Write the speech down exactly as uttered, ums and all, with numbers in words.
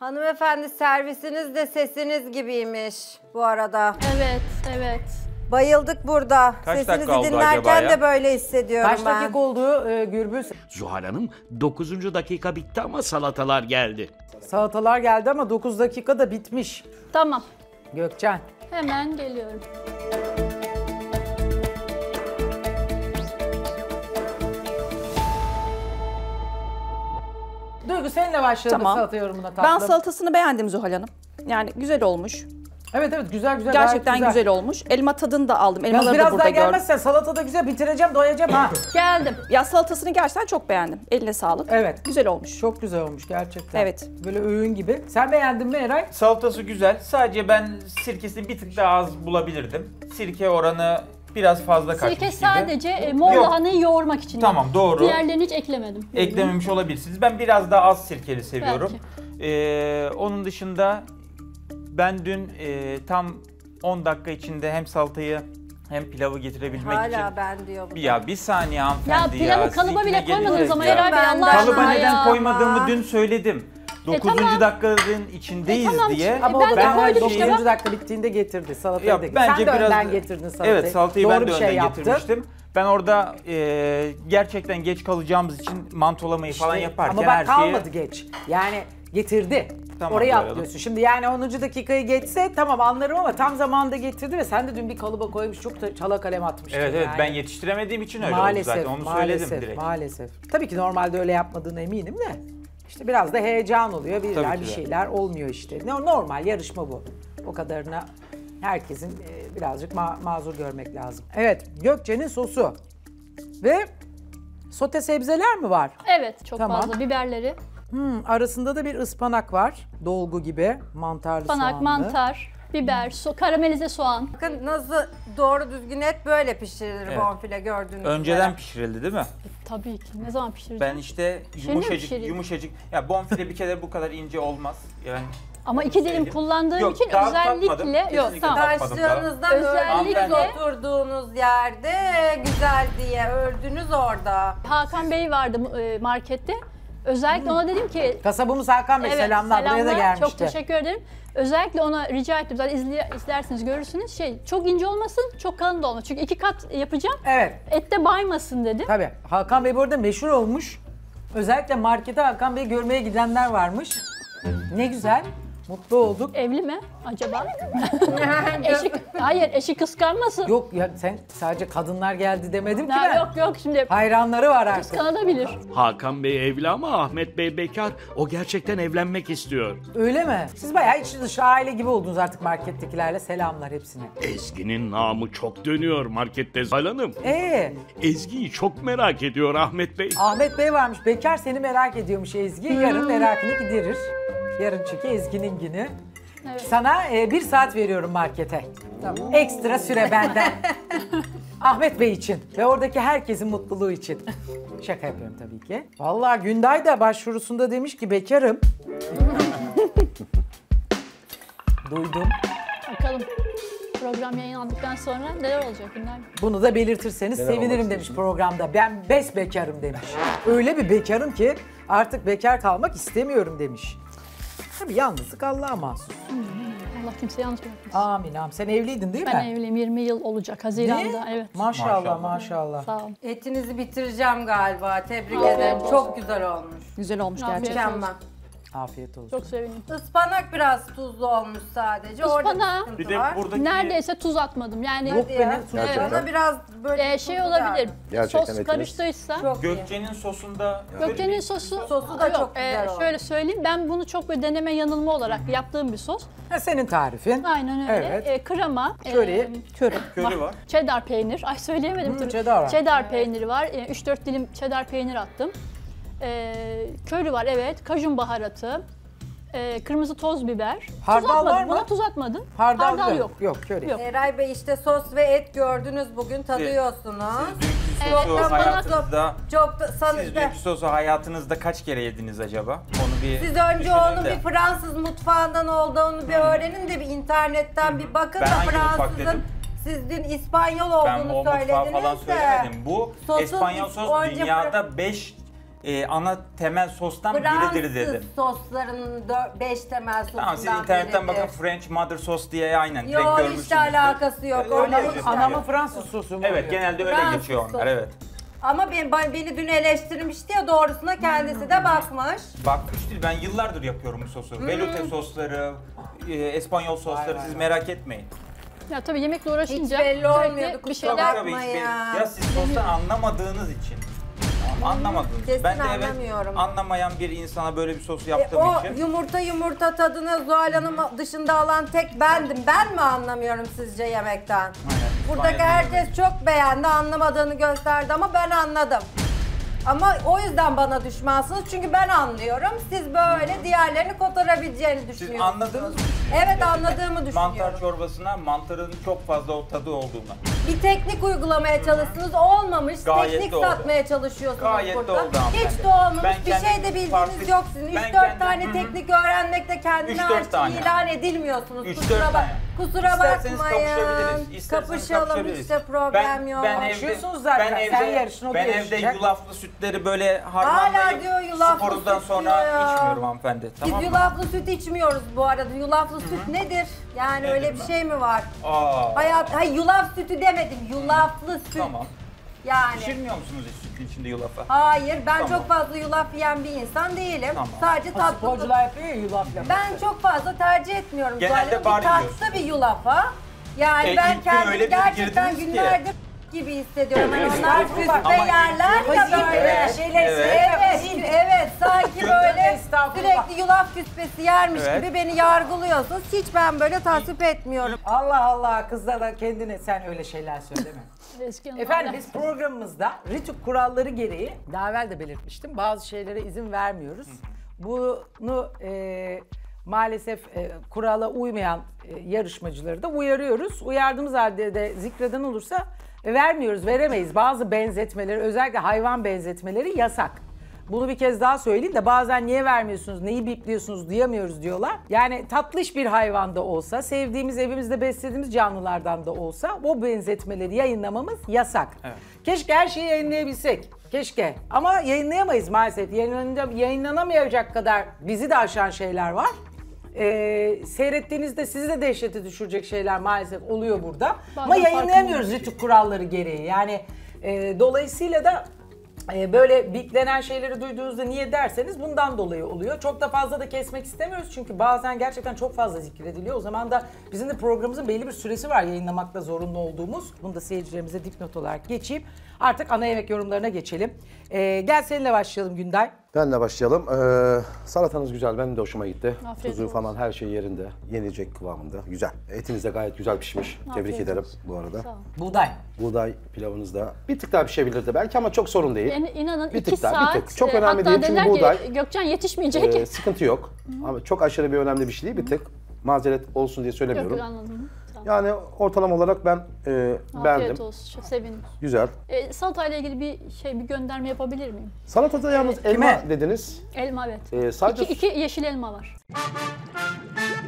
Hanımefendi servisiniz de sesiniz gibiymiş bu arada. Evet, evet. Bayıldık burada. Kaç Sesinizi dakika oldu dinlerken acaba ya? de böyle hissediyorum Kaç ben. dakika oldu e, Gürbüz? Zuhal Hanım dokuzuncu dakika bitti ama salatalar geldi. Salatalar geldi ama dokuz dakika da bitmiş. Tamam. Gökçen. Hemen geliyorum. Duygu seninle başladı Tamam. salata yorumuna tatlım. Ben salatasını beğendim Zuhal Hanım. Yani güzel olmuş. Evet evet güzel güzel. Gerçekten gayet güzel. olmuş. Elma tadını da aldım. Yalnız Elmaları da biraz burada daha gördüm. gelmezsen salata da güzel bitireceğim doyacağım ha. Geldim. Ya salatasını gerçekten çok beğendim. Eline sağlık. Evet. Güzel olmuş. Çok güzel olmuş gerçekten. Evet. Böyle öğün gibi. Sen beğendin mi Eray? Salatası güzel. Sadece ben sirkesini bir tık daha az bulabilirdim. Sirke oranı biraz fazla kaçmış Sirke gibi. sadece e, mor Yok. lahanayı yoğurmak için. Tamam, doğru. Diğerlerini hiç eklemedim. Eklememiş olabilirsiniz. Ben biraz daha az sirkeli seviyorum. Ee, onun dışında ben dün e, tam on dakika içinde hem salatayı hem pilavı getirebilmek Hala için... ben diyor bu. Bir ya bir saniye Ya hanımefendi ya. pilavı kalıba Siz bile yine koymadınız geleceğiz ama ya. Eray Bey Ben Allah de- Kalıba aşkına neden ya. koymadığımı dün söyledim. dokuzuncu tamam. dakikanın içindeyiz E tamam, diye. şimdi- Ama ben o da de ben koydum işte dokuzuncu bak. dakika bittiğinde getirdi salatayı Ya da getirdi. bence Sen de biraz önden getirdin salatayı. Evet, salatayı Doğru ben de bir önden şey yaptın. getirmiştim. Ben orada e, gerçekten geç kalacağımız için mantolamayı falan İşte, yaparken ama bak her şeyi... kalmadı geç. Yani getirdi. Tamam, Orayı koyalım. atlıyorsun. Şimdi yani onuncu dakikayı geçse tamam anlarım ama tam zamanında getirdi ve sen de dün bir kalıba koymuş çok da çala kalem atmıştın. Evet evet yani. ben yetiştiremediğim için öyle Maalesef, oldu zaten. Onu maalesef, söyledim direkt. maalesef. Tabii ki normalde öyle yapmadığına eminim de. İşte biraz da heyecan oluyor, Tabii birler ki bir de. şeyler olmuyor işte. No- Normal yarışma bu. O kadarına herkesin e, birazcık ma- mazur görmek lazım. Evet, Gökçe'nin sosu ve sote sebzeler mi var? Evet, çok Tamam. fazla biberleri. Hmm, arasında da bir ıspanak var. Dolgu gibi, mantarlı Panak, soğanlı. mantar, biber, so karamelize soğan. Bakın nasıl doğru düzgün et böyle pişirilir Evet. bonfile gördüğünüz Önceden üzere. pişirildi değil mi? Tabii ki. Ne zaman pişireceğim? Ben işte Şimdi mi yumuşacık pişireyim? yumuşacık. Ya bonfile bir kere bu kadar ince olmaz. Yani Ama onu iki dilim söyleyeyim. kullandığım Yok, için daha özellikle... tatmadım. Yok, Kesinlikle tamam. tatmadım. Karşılığınızdan Özellikle- öldünüz oturduğunuz yerde güzel diye öldünüz orada. Hakan Bey vardı e, markette. Özellikle ona dedim ki... Kasabımız Hakan Bey Evet, selamlar. Buraya da gelmişti. Çok teşekkür ederim. Özellikle ona rica ettim. Zaten izle, izlersiniz, görürsünüz. Şey, çok ince olmasın, çok kalın da olmasın. Çünkü iki kat yapacağım. Evet. Ette baymasın dedim. Tabii. Hakan Bey bu arada meşhur olmuş. Özellikle markete Hakan Bey'i görmeye gidenler varmış. Ne güzel. Mutlu olduk. Evli mi acaba? eşi, hayır, eşi kıskanmasın. Yok ya sen sadece kadınlar geldi demedim ki Ya, ben. yok yok şimdi Hayranları var artık. kıskanabilir. Hakan Bey evli ama Ahmet Bey bekar. O gerçekten evlenmek istiyor. Öyle mi? Siz bayağı içi dışı aile gibi oldunuz artık markettekilerle. Selamlar hepsine. Ezgi'nin namı çok dönüyor markette Zuhal Hanım. Ee, Ezgi'yi çok merak ediyor Ahmet Bey. Ahmet Bey varmış. Bekar seni merak ediyormuş Ezgi. Yarın merakını giderir. Yarın çünkü Ezgi'nin günü. Evet. Sana e, bir saat veriyorum markete. Ekstra süre benden. Ahmet Bey için ve oradaki herkesin mutluluğu için. Şaka yapıyorum tabii ki. Vallahi Günday da başvurusunda demiş ki bekarım. Duydum. Bakalım program yayınlandıktan sonra neler olacak bunlar? Bunu da belirtirseniz sevinirim demiş programda. Ben bes bekarım demiş. Öyle bir bekarım ki artık bekar kalmak istemiyorum demiş. Tabii yalnızlık Allah'a mahsus. Allah kimseyi yalnız bırakmasın. Amin amin. Sen evliydin değil mi? Ben evliyim, yirmi yıl olacak Haziran'da. Evet. Maşallah maşallah. Maşallah. Sağ ol. Etinizi bitireceğim galiba. Tebrik Afiyet ederim. olsun. Çok güzel olmuş. Güzel olmuş Afiyet gerçekten. olsun. Mükemmel. Afiyet olsun. Çok sevindim. Ispanak biraz tuzlu olmuş sadece. Orada Ispanağı- bir sıkıntı Bir de var. buradaki Neredeyse tuz atmadım. Yani Yok Hadi be, ya. ne tuz Evet, atacak? Bana biraz böyle e, şey tuzlu olabilir. geldi. Gerçekten Sos etiniz. karıştıysa. Çok iyi. Gökçe'nin sosunda Gökçe'nin sosu, Sosu da Yok, çok güzel olmuş. Şöyle söyleyeyim, ben bunu çok böyle deneme yanılma olarak yaptığım bir sos. Ha, senin tarifin. Aynen öyle. Evet. E, krema, Köri. e, Köri. köri var. cheddar peynir. Ay söyleyemedim. Hmm, tabii. cheddar var. Cheddar peyniri var. E, üç dört dilim cheddar peynir attım. E, köri var, evet. Kajun baharatı. E, kırmızı toz biber. Hardal tuz atmadım. var mı? Buna tuz atmadım. Hardal, Hardal yok. Yok köri. Yok. Eray Bey işte sos ve et gördünüz bugün tadıyorsunuz. Dünkü Evet, sosu bana hayatınızda, Çok da siz sanırım. dünkü sosu hayatınızda kaç kere yediniz acaba? Onu bir Siz önce düşünün onun de. bir Fransız mutfağından olduğunu bir öğrenin de bir internetten bir bakın Ben da hangi mutfak Fransızın dedim? siz dün İspanyol Ben o olduğunu mutfağı söylediniz falan de. söylemedim. Bu Sosun İspanyol sos önce dünyada beş e, ana temel sostan biridir dedim. Fransız soslarının beş temel sosundan Tamam siz internetten biridir. bakın French Mother Sauce diye aynen direkt Yok görmüşsünüzdür. hiç de alakası yok. Öyle Orada yazıyor. hiç Anamın Fransız sosu mu Evet oluyor? genelde öyle Fransız geçiyor onlar sosu. evet. Ama beni, beni dün eleştirmişti ya, doğrusuna kendisi de bakmış. Bakmış değil ben yıllardır yapıyorum bu sosu. Velouté sosları, e, Espanyol sosları siz merak etmeyin. Ya tabii yemekle uğraşınca Hiç belli olmuyordu, sürekli bir kusura şeyler Tabii bakma hiç ya. belli- ya siz sostan anlamadığınız için. Tamam, anlamadığınız Kesin Ben de evet anlamıyorum. anlamayan bir insana böyle bir sos E, yaptığım o için. yumurta yumurta tadını Zuhal Hanım dışında alan tek bendim. Ben mi anlamıyorum sizce yemekten? Aynen, Buradaki İspanyol herkes yemeği. çok beğendi, anlamadığını gösterdi ama ben anladım. Ama o yüzden bana düşmansınız çünkü ben anlıyorum. Siz böyle diğerlerini kotarabileceğini Siz düşünüyorsunuz. anladınız mı? Evet, anladığımı düşünüyorum. Mantar çorbasına mantarın çok fazla o tadı olduğunu. Bir teknik uygulamaya çalıştınız, olmamış. Gayet teknik de oldu. satmaya çalışıyorsunuz Gayet de burada. oldu hanımefendi. Hiç de olmamış. Ben bir kendim şey de bildiğiniz farklı- yok sizin. Ben üç dört kendim- tane Hı hı. teknik öğrenmekle kendine Üç dört aşçı tane. ilan edilmiyorsunuz. Üç kusura dört bak. tane. Kusura İsterseniz bakmayın. kapışabiliriz. İsterseniz Kapışalım, kapışabiliriz. hiç de problem yok. Kapışıyorsunuz zaten. Sen yarışın, o da Ben evde yarışacak. yulaflı sütleri böyle Hala harmanlayıp diyor yulaflı sporundan süt sonra diyor ya. içmiyorum hanımefendi. Biz Tamam mı? yulaflı süt içmiyoruz bu arada. Yulaflı süt nedir? Yani Nedir öyle bir bu? şey mi var? Aa, Hayat, hayır yulaf sütü demedim. Yulaflı süt. tamam. Yani. Pişirmiyor musunuz hiç sütün içinde yulafı? Hayır, ben Tamam. çok fazla yulaf yiyen bir insan değilim. Tamam. Sadece Ha, tatlı. sporcular yapıyor ya yulaf lafı. Ben çok fazla tercih etmiyorum. Genelde Zuhal Hanım. bar bir tatlı yiyorsun. bir yulafa. Yani E, ben ilk gün kendimi öyle bir gerçekten girdiniz ki. günlerdir gibi hissediyorum. Yani Evet, onlar evet. küspe Ama ilk yerler gün- ya Hayır, böyle. evet, şeyler Evet. Evet, evet, sanki böyle Estağfurullah. sürekli yulaf küspesi yermiş Evet. gibi beni yargılıyorsunuz. Hiç ben böyle tasvip etmiyorum. Allah Allah, kızlar da kendine sen öyle şeyler söyleme. Eski Hanım Efendim hala- biz programımızda Ritük kuralları gereği daha evvel de belirtmiştim, bazı şeylere izin vermiyoruz. Bunu e, maalesef e, kurala uymayan e, yarışmacıları da uyarıyoruz. Uyardığımız halde de zikreden olursa e, vermiyoruz, veremeyiz. Bazı benzetmeleri, özellikle hayvan benzetmeleri yasak. Bunu bir kez daha söyleyeyim de bazen niye vermiyorsunuz, neyi bipliyorsunuz diyemiyoruz diyorlar. Yani tatlış bir hayvan da olsa, sevdiğimiz, evimizde beslediğimiz canlılardan da olsa o benzetmeleri yayınlamamız yasak. Evet. Keşke her şeyi yayınlayabilsek. Keşke. Ama yayınlayamayız maalesef. Yayınlanınca, yayınlanamayacak kadar bizi de aşan şeyler var. Ee, seyrettiğinizde sizi de dehşete düşürecek şeyler maalesef oluyor burada. Bazen Ama yayınlayamıyoruz farkında Ritük kuralları gereği. Yani e, dolayısıyla da e, böyle biplenen şeyleri duyduğunuzda niye derseniz bundan dolayı oluyor. Çok da fazla da kesmek istemiyoruz çünkü bazen gerçekten çok fazla zikrediliyor. O zaman da bizim de programımızın belli bir süresi var yayınlamakta zorunlu olduğumuz. Bunu da seyircilerimize dipnot olarak geçeyim. Artık ana yemek yorumlarına geçelim. Ee, gel seninle başlayalım Günday. Benle başlayalım. Ee, salatanız güzel, benim de hoşuma gitti. Afiyet Tuzu olsun. falan her şey yerinde, yenecek kıvamında. Güzel. Etiniz de gayet güzel pişmiş. Tebrik Afiyet ederim olsun. bu arada. Sağ ol. Buğday. Buğday pilavınız da bir tık daha pişebilirdi belki ama çok sorun değil. Yani inanın Bir iki tık daha, saat. bir tık. Çok e, önemli hatta değil çünkü dediler ki, buğday- Gökçen yetişmeyecek. Ee, sıkıntı yok. Ama çok aşırı bir önemli bir şey değil. Bir tık mazeret olsun diye Yok söylemiyorum. yok anladım. Tamam. Yani ortalama olarak ben e, Afiyet beğendim. olsun. Sevindim. Güzel. E, salatayla ilgili bir şey, bir gönderme yapabilir miyim? Salatada yalnız elma Kime? dediniz. Elma evet. Ee, sadece İki, iki yeşil elma var.